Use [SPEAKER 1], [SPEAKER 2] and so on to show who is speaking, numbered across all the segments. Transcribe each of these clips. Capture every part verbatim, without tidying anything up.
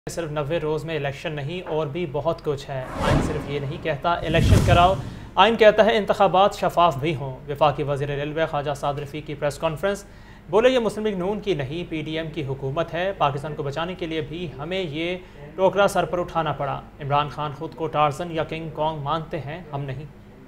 [SPEAKER 1] सिर्फ नब्बे रोज़ में इलेक्शन नहीं और भी बहुत कुछ है। आइन सिर्फ ये नहीं कहता इलेक्शन कराओ, आइन कहता है इंतखाबात शफाफ भी हों। वफाकी वज़ीर रेलवे ख्वाजा साद रफ़ी की प्रेस कॉन्फ्रेंस, बोले ये मुस्लिम लीग नून की नहीं पी डी एम की हुकूमत है। पाकिस्तान को बचाने के लिए भी हमें ये टोकरा सर पर उठाना पड़ा। इमरान खान खुद को टार्जन या किंग कॉन्ग मानते हैं, हम नहीं।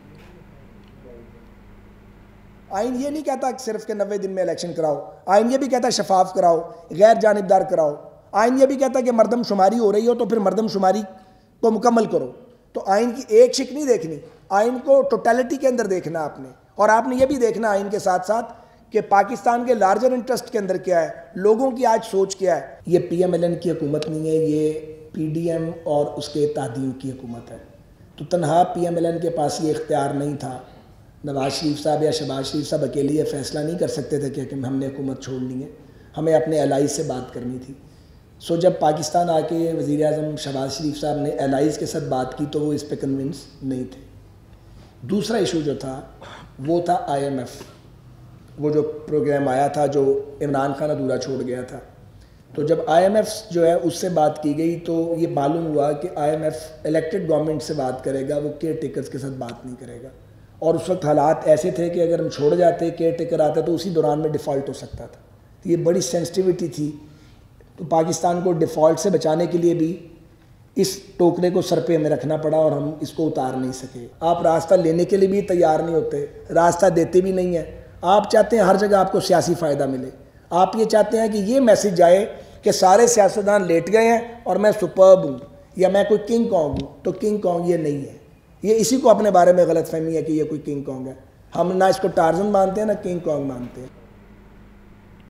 [SPEAKER 2] आइन ये नहीं कहता सिर्फ के नब्बे दिन में इलेक्शन कराओ, आइन ये भी कहता है शफाफ कराओ, गैर जानिबदार कराओ। आइन ये भी कहता है कि मरदमशुमारी हो रही हो तो फिर मरदमशुमारी को मुकम्मल करो। तो आइन की एक शिक नहीं देखनी, आइन को टोटलिटी के अंदर देखना आपने। और आपने ये भी देखना आइन के साथ साथ कि पाकिस्तान के लार्जर इंटरेस्ट के अंदर क्या है, लोगों की आज सोच क्या है। ये पी एम एल एन की हुकूमत नहीं है, ये पी डी एम और उसके इत्तेहादियों की हुकूमत है। तो तनहा पी एम एल एन के पास ये इख्तियार नहीं था। नवाज शरीफ साहब या शहबाज शरीफ साहब अकेले ये फैसला नहीं कर सकते थे कि हमने हुकूमत छोड़नी है, हमें अपने एलाइज से बात करनी थी। सो जब पाकिस्तान आके वज़ीर आज़म शहबाज शरीफ साहब ने एलाइज के साथ बात की तो वो इस पर कन्विंस नहीं थे। दूसरा इशू जो था वो था आई एम एफ, वो जो प्रोग्राम आया था जो इमरान खान अधूरा छोड़ गया था। तो जब आई एम एफ जो है उससे बात की गई तो ये मालूम हुआ कि I M F elected government से बात करेगा, वो केयर टेकर्स के साथ बात नहीं करेगा। और उस वक्त हालात ऐसे थे कि अगर हम छोड़ जाते, केयर टेकर आता तो उसी दौरान में डिफ़ॉल्ट हो सकता था। तो ये बड़ी सेंसिटिविटी थी। तो पाकिस्तान को डिफ़ॉल्ट से बचाने के लिए भी इस टोकरे को सर पे हमें रखना पड़ा और हम इसको उतार नहीं सके। आप रास्ता लेने के लिए भी तैयार नहीं होते, रास्ता देते भी नहीं हैं। आप चाहते हैं हर जगह आपको सियासी फ़ायदा मिले। आप ये चाहते हैं कि ये मैसेज आए कि सारे सियासतदान लेट गए हैं और मैं सुपर्ब हूँ या मैं कोई किंग कॉन्ग हूँ। तो किंग कॉन्ग ये नहीं है, ये इसी को अपने बारे में गलतफहमी है कि ये कोई किंग कॉन्ग है। हम ना इसको टार्जन मानते हैं ना किंग कॉन्ग मानते हैं।